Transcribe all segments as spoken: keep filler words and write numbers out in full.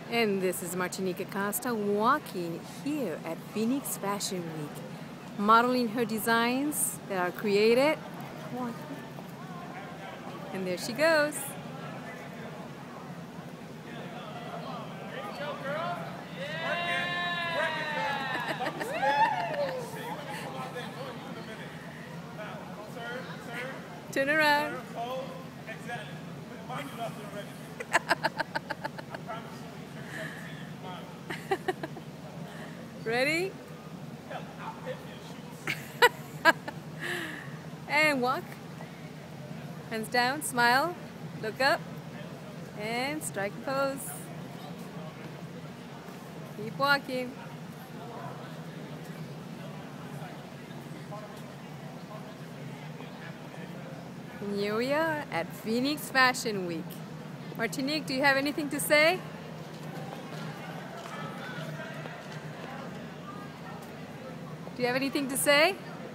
And this is Martinique Acosta walking here at Phoenix Fashion Week, modeling her designs that are created. And there she goes. Turn around. Ready? And walk. Hands down, smile, look up, and strike a pose. Keep walking. And here we are at Phoenix Fashion Week. Martinique, do you have anything to say? Do you have anything to say?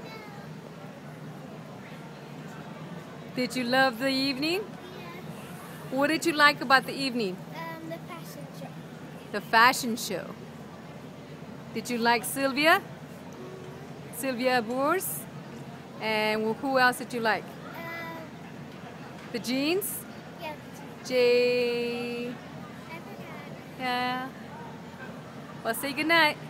Did you love the evening? Yes. What did you like about the evening? Um, the fashion show. The fashion show. Did you like Sylvia? Sylvia Boers? And who else did you like? Um, The jeans? yeah. Jay. I forgot. Yeah. Well, say goodnight.